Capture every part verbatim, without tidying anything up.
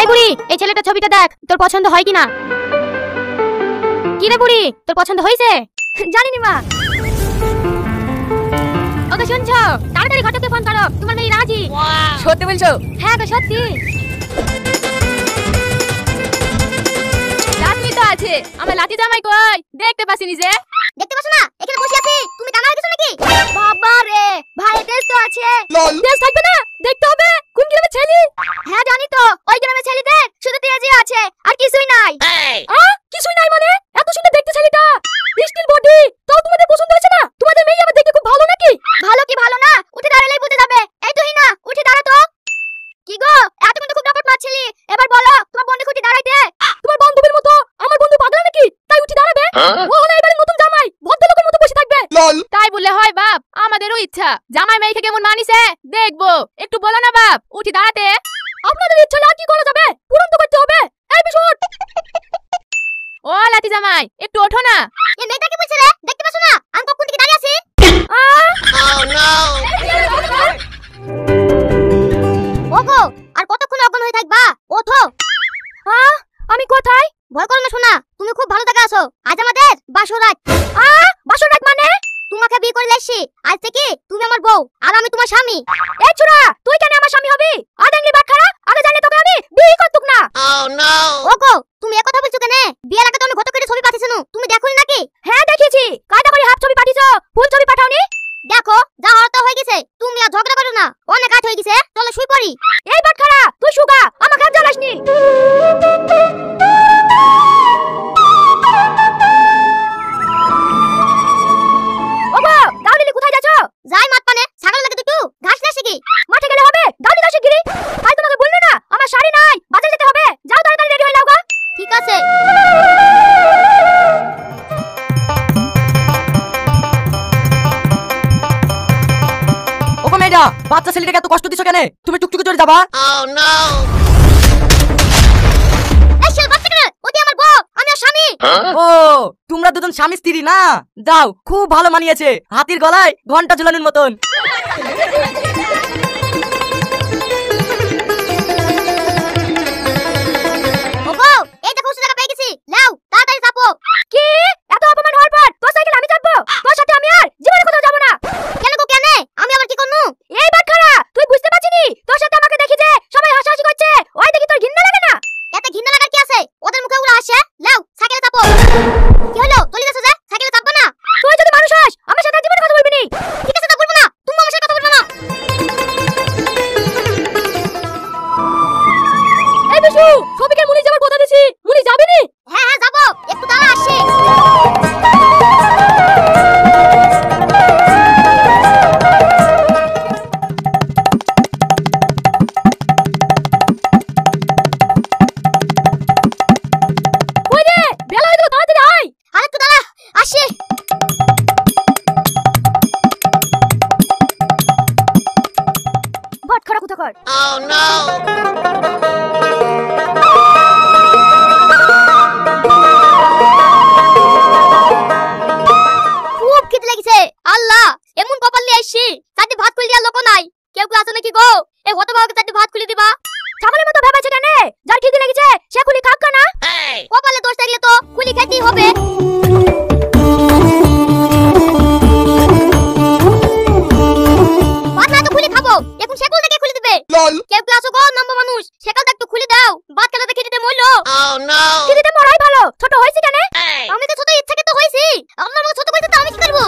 বুড়ি, এই ছেলেটার ছবিটা দেখ, তোর পছন্দ হয় কিনা। কি রে বুড়ি, তোর পছন্দ হয়েছে? জানি নি মা। ওকে শুনছো, তাড়াতাড়ি ঘটককে ফোন করো, তোমার মেয়ে রাজি। সত্যি বলছো? হ্যাঁ গো সত্যি। লাতি তো আছে, আমার লাতি জামাই কই? দেখতে পাসিনি যে। দেখতে পাচ্ছ না, এখানে বসে আছি, তুমি কানা হয়ে গেছো নাকি? বাবা রে, ভাই টেস্ট তো আছে। টেস্ট থাকবে না, দেখতে হবে কোন গ্রামের ছেলে। হ্যাঁ জানি তো, ওই গ্রামের ছেলেদের শুধু তেজি আছে আর কিছুই নাই। আ কিছুই নাই মানে? এত সুন্দর দেখতে ছেলেটা, স্টিল বডি, তাও তোমাদের পছন্দ হচ্ছে না? তোমাদের মেয়ে আমার দেখতে খুব ভালো নাকি? ভালো কি ভালো না, উঠে দাঁড়ালেই বুঝে যাবে। এই তো হিনা, উঠে দাঁড়া তো। কি গো, এতক্ষণ তো খুব ডাপট মারছিলি, এবার বলো তোমার বন্ধু উঠে দাঁড়াইতে। তোমার বান্ধবীর মতো আমার বন্ধু পাগলা নাকি? তাই উঠে দাঁড়াবে? ও হলো এবারে নতুন জামাই, ভদ্রলোকের মতো বসে থাকবে। তাই বললে হয় বাপ, আমাদেরও ইচ্ছা জামাই মেয়েকে কেমন মানিছে দেখবো, একটু বলো না বাপ উঠে দাঁড়াতে। আপনাদের ইচ্ছা না কি করা যাবে, পূরণ তো করতে হবে। এই বিশট, ও লাতি জামাই একটু ওঠো না। এই মেয়েটা কি বলছে রে, দেখতে পাচ্ছ না আমি কখন থেকে দাঁড়িয়ে আছি? Oh no! ওগো, আর কতক্ষণ অজ্ঞান হয়ে থাকবা, ওঠো। হ্যাঁ, আমি কোথায়? ভয় করো না সোনা, তুমি খুব ভালো জায়গায় আছো। আজ আমাদের বাসর রাত। আ বাসর রাত মানে? তোমাকে বিয়ে করে লাইছি, আজ থেকে তুমি আমার বউ আর আমি তোমার স্বামী। এই ছোড়া, তুই কেন আমার স্বামী হবি? আদেঙ্গি বাটখারা, আগে জানলে তোকে আমি বিয়ে করতুক না। Oh no! ওগো, তুমি এই কথা বলছো কেন? বিয়ের আগে তো আমি ঘটকের ছবি পাঠিয়েছিনু, তুমি দেখোনি নাকি? হ্যাঁ দেখেছি, কায়দা করে হাফ ছবি পাঠিয়েছো, ফুল ছবি পাঠাওনি। দেখো, যা হওয়ার তা হয়ে গেছে, তুমি আর ঝগড়া করো না, অনেক কাজ হয়ে গেছে, চলো শুই পড়ি। এই বাটখারা, তুই শুগা, আমাকে আর জ্বালাসনি। ওগো, দাউলিলি কোথায় যাচ্ছো? যাই মাঠ পানে, ছাগল লাগে দুটো, ঘাস না শিখি। মাঠে গেলে হবে, দাউলি দাও শিগগিরি। আজ তোমাকে বললো না, আমার শাড়ি নাই, বাজার যেতে হবে, যাও তাড়াতাড়ি রেডি হয়ে নাও গো। ঠিক আছে। ওগো মেয়েটা, বাচ্চা ছেলেটাকে এত কষ্ট দিছো কেন? তুমি টুকটুকি চড়ে যাবা। Oh no! এই শাল বাচ্চাটা, ওটি আমার বউ, আমি ওর স্বামী। ও, তোমরা দুজন স্বামী স্ত্রী না? যাও, খুব ভালো মানিয়েছে, হাতির গলায় ঘন্টা ঝুলানোর মতন। ওগো, এই দেখো সুযোগ পেয়ে গেছি, নাও তাড়াতাড়ি চাপো। কি? এত অপমান হওয়ার পর তোর সাইকেল আমি চাপবো? তোর সাথে আমি আর জীবনে কোথাও যাব না। কেন গো কেন? আমি আবার কি করনু? এই বাটখারা, তুই বুঝতে পারছিনি? তোর সাথে আমাকে দেখি যে সবাই হাসাহাসি করছে, ওই দেখি তোর ঘৃণা লাগে না? এতে ঘৃণা লাগার কি আছে? ওদের মুখে ওগুলো আসে, নাও সাইকেলে চাপো। কি হলো, চলে যাচ্ছ যে? সাইকেলে চাপবো না? তুই যদি মানুষ হস, আমার সাথে জীবনে কথা বলবি নি। ঠিক আছে, তা বলবো না, তুমি আমার সাথে কথা বলবে না। এই বিশু, সবিকে মুনি যাবার কথা দিছি, মুনি যাবে নি? হ্যাঁ হ্যাঁ যাবো, একটু দাঁড়া আসছি। কই রে, বেলা হয়ে গেল, তাড়াতাড়ি আয়। আর একটু দাঁড়া, আসছি। বাটখারা কোথাকার? Oh no! খুব খিদে লেগেছে, আল্লাহ এমন কপাল নিয়ে আসছি, চারটি ভাত খুলে দেওয়ার লোক নাই। কেউ কেউ আছে নাকি গো? এই হতভাগাকে চারটি ভাত খুলে দিবা। ছাগলের মতো ভেবেছে কেন? যার খিদে লেগেছে সে খুলি খাক না। কপালে দোষ থাকলে তো খুলি খেতেই হবে। ভাত না তো খুলি খাবো, এখন সেকল থেকে খুলে দিবে। কেউ কেউ আছো গো নম্বর মানুষ, সেকলটা একটু খুলে দাও, ভাত খেলাতে খিদেতে মরলো। Oh no! খিদেতে মরাই ভালো, ছোট হয়েছি কেন? আমি তো ছোট ইচ্ছাকে তো হয়েছি, আল্লাহ আমাকে ছোট করেছে, তো আমি কি করবো?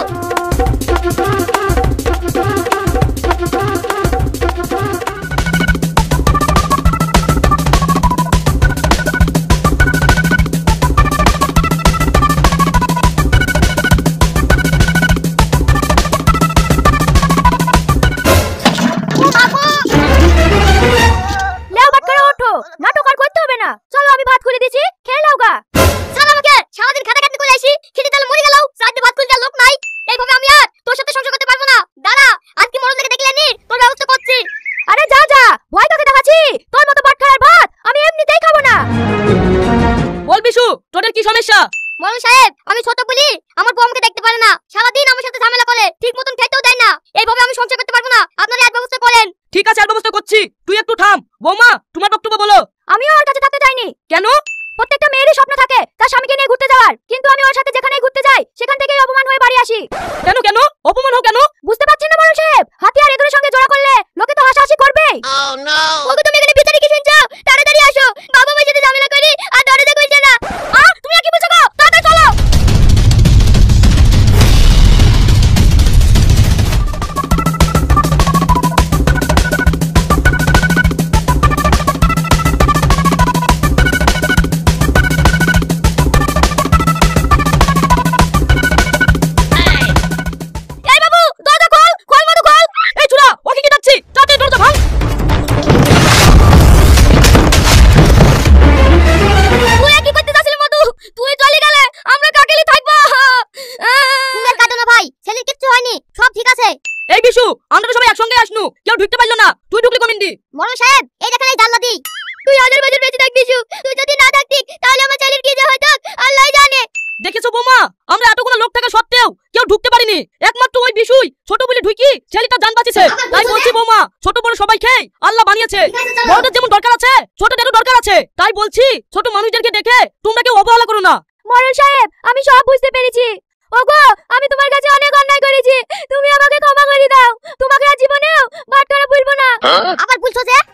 নাটক আর করতে হবে না, চলো আমি ভাত খুলে দিছি, খেয়ে নাও গা। চল আমাকে, সারাদিন খাটা খাটনি করে আসি, খিদে তাহলে মরে গেল, সাথে ভাত খুলে দেওয়ার লোক নাই। এইভাবে আমি আর তোর সাথে সংসার করতে পারবো না। দাঁড়া, আজকে মরণ থেকে দেখলে নি, তোর ব্যবস্থা করছি। আরে যা যা, ভয় তোকে দেখাচ্ছি, তোর মতো বাটখারার ভাত আমি এমনিতেই খাবো না। বল বিশু, তোদের কি সমস্যা? মরণ সাহেব, আমি ছোট বলি আমার বউ আমাকে দেখতে পারে না, সারাদিন আমার সাথে ঝামেলা করে, ঠিক মতন খেতেও দেয় না। এইভাবে আমি সংসার করতে পারবো না, আপনারা এক ব্যবস্থা করেন। ঠিক আছে, আর ব্যবস্থা করছি, তুই একটু থাম। বৌমা, তোমার বক্তব্য বলো। আমি আমিও ওর কাছে থাকতে চাইনি। কেন? প্রত্যেকটা মেয়েরই স্বপ্ন থাকে তার স্বামীকে নিয়ে ঘুরতে যাওয়ার, কিন্তু আমি ওর সাথে যেখানেই ঘুরতে যাই সেখান থেকেই অপমান হয়ে বাড়ি আসি। কেন কেন অপমান হও কেন? বুঝতে পারছেন না মোড়ল সাহেব, হাতি আর এদের সঙ্গে জোড়া করলে লোকে তো হাসাহাসি করবেই। ওকে তুমি এখানে বিচারি কি শুনছো? তাড়াতাড়ি আসো, বাবা মায়ের সাথে ঝামেলা করি আর দরজা খুলছে না। আ তুমি আর কি বলছো গো? তাড়াতাড়ি চলো। এই বিশু, আমরা তো সবাই একসঙ্গে আসনু, কেউ ঢুকতে পারলো না, তুই ঢুকলি কমিন্দি। মোড়ল সাহেব এই দেখেন এই জানলাটি। তুই হাজার বছর বেঁচে থাক বিশু, তুই যদি না থাকতিস তাহলে আমার ছেলের কি যে হতো আল্লাহ জানে। দেখেছো বৌমা, আমরা এতগুলো লোক থাকা সত্ত্বেও কেউ ঢুকতে পারিনি, একমাত্র ওই বিশুই ছোট বলে ঢুকি ছেলেটা জান বাঁচিয়েছে। তাই বলছি বৌমা, ছোট বড় সবাই খেয়ে আল্লাহ বানিয়েছে, বড়দের যেমন দরকার আছে ছোটদেরও দরকার আছে। তাই বলছি ছোট মানুষদেরকে দেখে তোমরা কেউ অবহেলা করো না। মোড়ল সাহেব আমি সব বুঝতে পেরেছি। ওগো আমি তোমার কাছে অনেক অন্যায় করেছি, তুমি আমাকে ক্ষমা করে দাও। তোমাকে আর জীবনেও বাট করে ভুলবো না। আবার বলছো যে